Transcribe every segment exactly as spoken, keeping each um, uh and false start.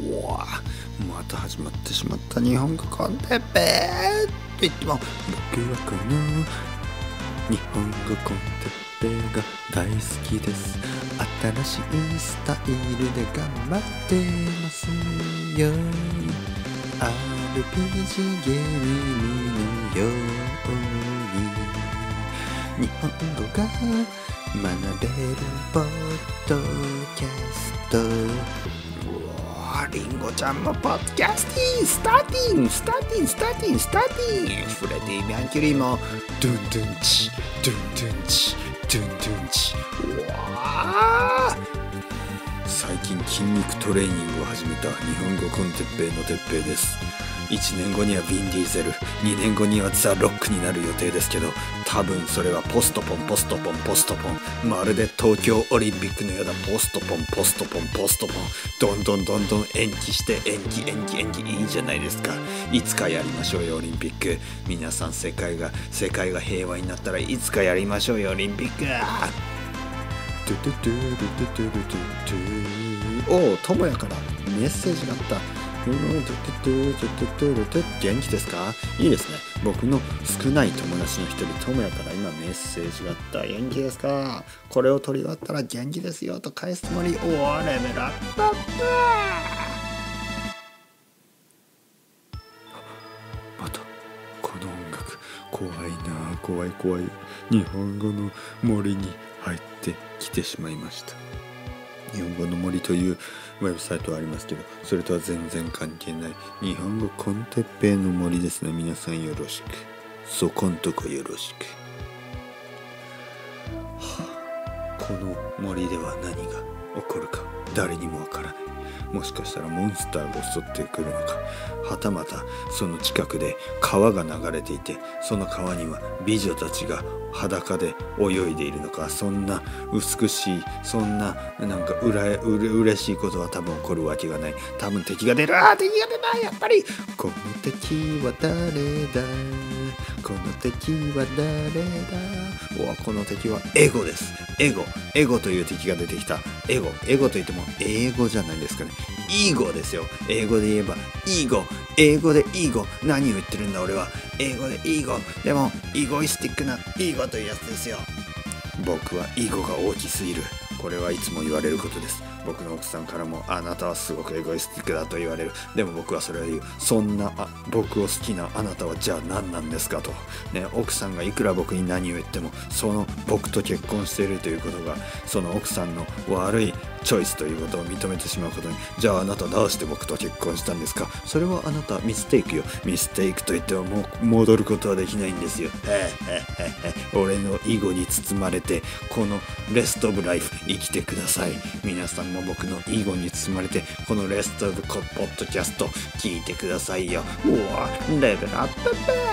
うわまた始まってしまった日本語コンテッペと言っても僕はこの日本語コンテッペが大好きです。新しいスタイルで頑張ってますよ。 アールピージー ゲームのように日本語が学べるポッドキャスト。うわリンゴちゃんもポッドキャスティンスターティンスターティンスターティンスターティンフレディ・マーキュリーもドゥンドゥンチドゥンドゥンチドゥンドゥンチ。うわ最近筋肉トレーニングを始めた日本語コンテッペイのてっぺいです。いちねんごにはヴィン・ディーゼル、にねんごにはザ・ロックになる予定ですけど、多分それはポストポンポストポンポストポン、まるで東京オリンピックのようなポストポンポストポンポストポン、どんどんどんどん延期して延期延期延期。いいじゃないですか。いつかやりましょうよオリンピック。皆さん世界が世界が平和になったらいつかやりましょうよオリンピック。おお、ともやからメッセージがあった。元気ですか？いいですね。僕の少ない友達の一人ともやから今メッセージがあった。元気ですか？これを取り終わったら元気ですよと返すつもり。おお、レベルアップアップ。またこの音楽怖いな。怖い怖い。日本語の森に入ってきてしまいました。日本語の森というウェブサイトはありますけど、それとは全然関係ない日本語コンテッペイの森ですね。皆さんよろしく。そこんとこよろしく。はあ、この森では何が起こるか誰にもわからない。もしかしたらモンスターが襲ってくるのか、はたまたその近くで川が流れていて、その川には美女たちが裸で泳いでいるのか。そんな美しい、そんななんかうらうれ嬉しいことは多分起こるわけがない。多分敵が出る。あー敵が出た。やっぱりこの敵は誰だ、この敵は誰だ。おこの敵はエゴです。エゴエゴという敵が出てきた。エゴエゴといっても英語じゃないですかね。イーゴですよ。英語で言えばイーゴ。英語でイーゴ。何を言ってるんだ俺は。英語でイーゴ。でもイゴイスティックなイーゴというやつですよ。僕はイーゴが大きすぎる。これはいつも言われることです。僕の奥さんからもあなたはすごくエゴイスティックだと言われる。でも僕はそれを言う。そんなあ僕を好きなあなたはじゃあ何なんですかと、ね、奥さんがいくら僕に何を言ってもその僕と結婚しているということがその奥さんの悪いチョイスということを認めてしまうことに、じゃああなたどうして僕と結婚したんですか。それはあなたミステイクよ。ミステイクと言ってももう戻ることはできないんですよ。俺の囲碁に包まれてこのレストオブライフ生きてください。皆さんも僕の囲碁に包まれてこのレストオブポッドキャスト聞いてくださいよ。うわレベルアップ。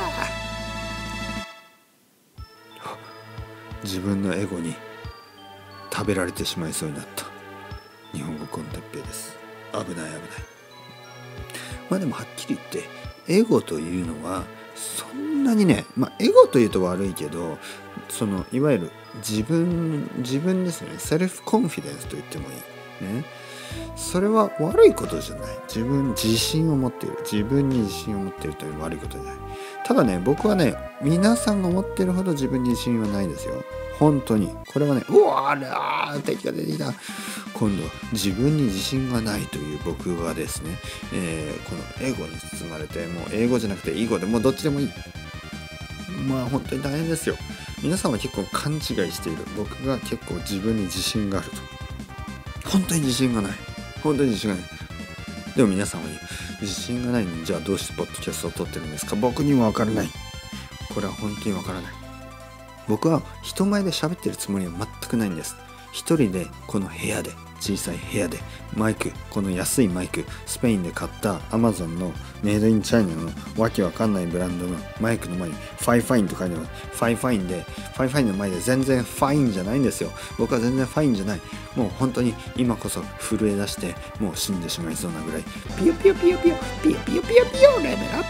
自分のエゴに食べられてしまいそうになった日本語コンテッペイです。危ない危ない。まあでもはっきり言ってエゴというのはそんなにね、まあエゴというと悪いけど、そのいわゆる自分自分ですね。セルフコンフィデンスと言ってもいいね。それは悪いことじゃない。自分自信を持っている、自分に自信を持っているという悪いことじゃない。ただね、僕はね、皆さんが思っているほど自分に自信はないですよ。本当にこれはね、うわあれあ敵が出てきた。今度自分に自信がないという僕がですね、えー、このエゴに包まれて、もう英語じゃなくて囲碁でもうどっちでもいい。まあ本当に大変ですよ。皆さんは結構勘違いしている。僕が結構自分に自信があると。本当に自信がない。本当に自信がない。でも皆さんは言う。自信がないのにじゃあどうしてポッドキャストを撮ってるんですか。僕にもわからない。これは本当にわからない。僕は人前で喋ってるつもりは全くないんです。一人でこの部屋で、小さい部屋でマイク、この安いマイク、スペインで買った Amazon のメイドインチャイナのわけわかんないブランドのマイクの前にファイファインと書いてます。ファイファインでファイファインの前で全然ファインじゃないんですよ。僕は全然ファインじゃない。もう本当に今こそ震え出してもう死んでしまいそうなぐらいピヨピヨピヨピヨピヨピヨピヨピヨレベルアップ。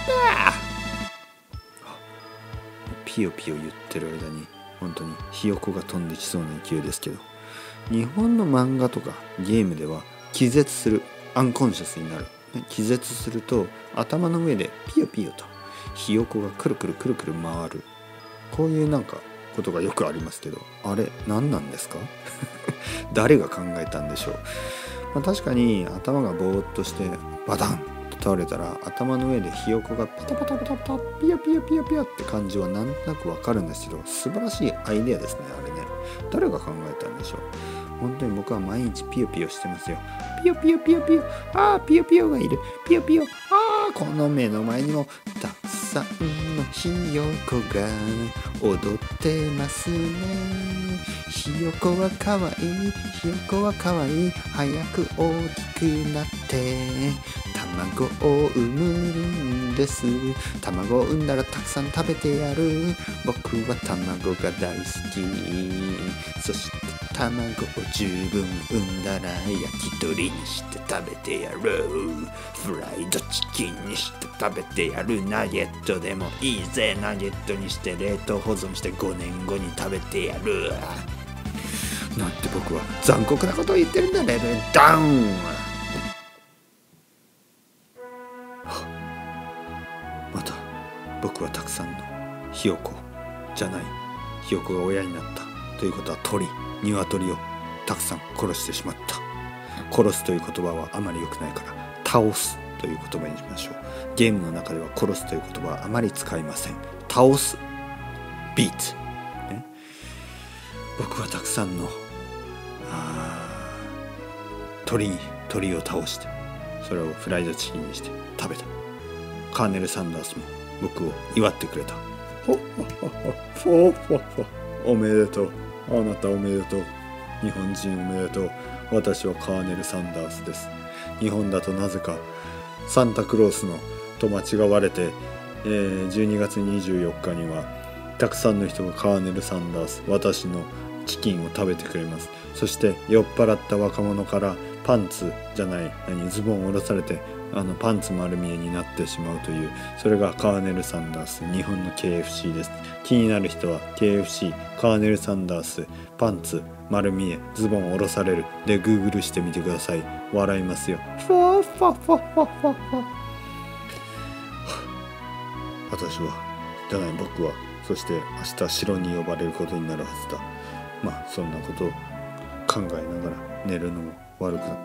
ピヨピヨ言ってる間に本当にひよこが飛んできそうな勢いですけど、日本の漫画とかゲームでは気絶する、アンコンシャスになるね、気絶すると頭の上でピヨピヨとひよこがくるくるくるくる回る、こういうなんかことがよくありますけど、あれ何なんですか誰が考えたんでしょう。まあ、確かに頭がぼーっとしてバタンと倒れたら頭の上でひよこがパタパタパタパタピヨピヨピヨピヨって感じはなんとなくわかるんですけど、素晴らしいアイデアですねあれね。誰が考えたんでしょう。本当に僕は毎日ピヨピヨしてますよ。ピヨピヨピヨピヨ、あーピヨピヨがいる、ピヨピヨ、あーこの目の前にもたくさんのひよこが踊ってますね。ひよこはかわいい、ひよこはかわいい、早く大きくなって卵を産むんです。卵を産んだらたくさん食べてやる。僕は卵が大好き。そして卵を十分産んだら焼き鳥にして食べてやる。フライドチキンにして食べてやる。ナゲットでもいいぜ。ナゲットにして冷凍保存してごねんごに食べてやる。なんて僕は残酷なことを言ってるんだ。レベルダウン。また僕はたくさんのひよこじゃないひよこが親になったということは鳥、鶏をたくさん殺してしまった。殺すという言葉はあまり良くないから倒すという言葉にしましょう。ゲームの中では殺すという言葉はあまり使いません。倒す、ビート、ね、僕はたくさんのあ鳥に鳥を倒してそれをフライドチキンにして食べた。カーネル・サンダースも僕を祝ってくれた。ほっほっほっほっほっほ、おめでとう、あなたおめでとう、日本人おめでとう、私はカーネル・サンダースです。日本だとなぜかサンタクロースのと間違われて、えー、じゅうにがつにじゅうよっかにはたくさんの人がカーネル・サンダース、私のチキンを食べてくれます。そして酔っ払った若者からパンツじゃない何ズボンを下ろされてあのパンツ丸見えになってしまうという、それがカーネル・サンダース、日本の ケーエフシー です。気になる人は ケーエフシー カーネル・サンダースパンツ丸見えズボンを下ろされるで Google してみてください。笑いますよ。ファーファファファファファ。私はじゃない僕はそして明日城に呼ばれることになるはずだ。まあそんなことを考えながら寝るのも悪くない。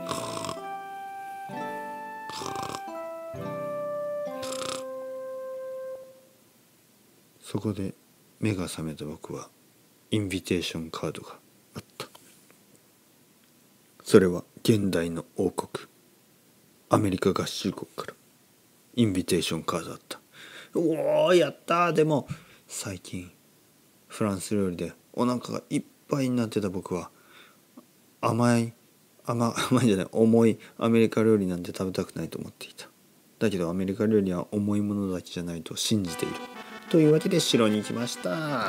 そこで目が覚めた僕はインビテーションカードがあった。それは現代の王国アメリカ合衆国からインビテーションカードだった。おーやったー。でも最近フランス料理でお腹がいっぱいになってた僕は甘い甘甘いじゃない重いアメリカ料理なんて食べたくないと思っていた。だけどアメリカ料理は重いものだけじゃないと信じているというわけで城に行きました。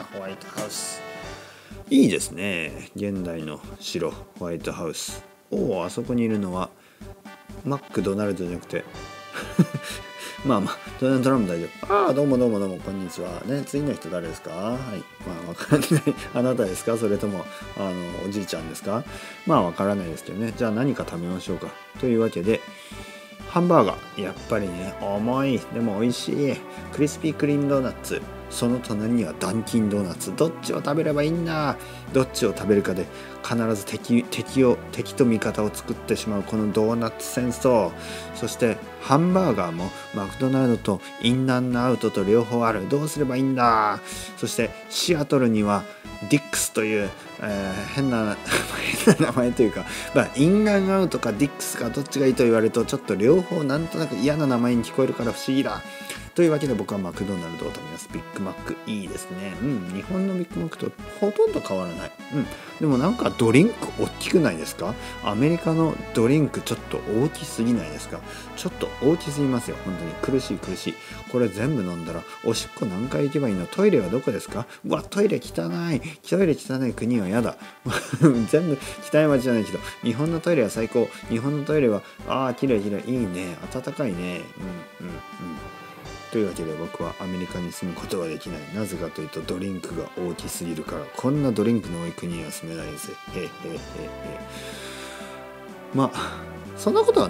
ホワイトハウスいいですね。現代の城ホワイトハウス。おお、あそこにいるのはマックドナルドじゃなくてまあまあドナルド・トランプ大丈夫。ああどうもどうもどうもこんにちはね。次の人誰ですか。はい、まあわからないあなたですか、それともあのおじいちゃんですか。まあわからないですけどね。じゃあ何か食べましょうかというわけでハンバーガー、やっぱりね重いでも美味しい。クリスピークリームドーナツ、その隣にはダンキンドーナツ。どっちを食べればいいんだ。どっちを食べるかで必ず敵敵を敵と味方を作ってしまうこのドーナツ戦争。そしてハンバーガーもマクドナルドとインナンアウトと両方ある。どうすればいいんだ。そしてシアトルにはディックスという、えー、変な変な名前というか、まあ、インナンアウトかディックスかどっちがいいと言われるとちょっと両方なんとなく嫌な名前に聞こえるから不思議だ。というわけで僕はマクドナルドを食べます。ビッグマックいいですね。うん、日本のビッグマックとほとんど変わらない。うん、でもなんかドリンク大きくないですか。アメリカのドリンクちょっと大きすぎないですか。ちょっと大きすぎますよ。本当に苦しい苦しい。これ全部飲んだらおしっこ何回行けばいいの。トイレはどこですか。うわトイレ汚い。トイレ汚い国は嫌だ全部汚い街じゃないけど日本のトイレは最高。日本のトイレはああ綺麗綺麗いいね。暖かいね。うんうんうん。というわけで僕はアメリカに住むことはできない。なぜかというとドリンクが大きすぎるから。こんなドリンクの多い国には住めないぜ。へへへへ。まあそんなことはない。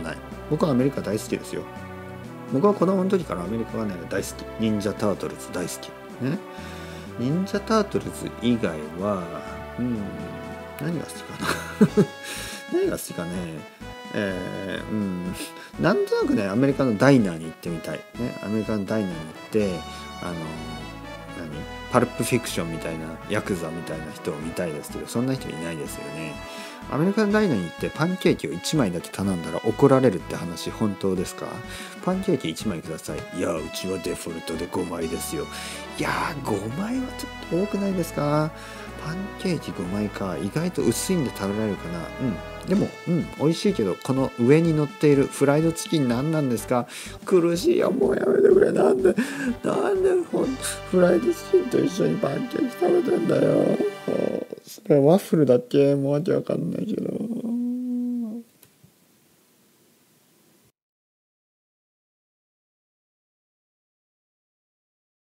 僕はアメリカ大好きですよ。僕は子供の時からアメリカがね大好き。忍者タートルズ大好きね。忍者タートルズ以外はうん何が好きかな何が好きかねえー、うんなんとなくねアメリカのダイナーに行ってみたいね。アメリカのダイナーに行ってあの何パルプフィクションみたいなヤクザみたいな人を見たいですけど、そんな人いないですよね。アメリカのダイナーに行ってパンケーキをいちまいだけ頼んだら怒られるって話本当ですか？パンケーキいちまいください。いやうちはデフォルトでごまいですよ。いやーごまいはちょっと多くないですか？パンケーキごまいか。意外と薄いんで食べられるかな。うんでもうん美味しいけど、この上に乗っているフライドチキン何なんですか？苦しいよ、もうやめてくれ。なんでなんでほんフライドチキンと一緒にパンケーキ食べてんだよ。それワッフルだっけ？もうわけわかんないけど。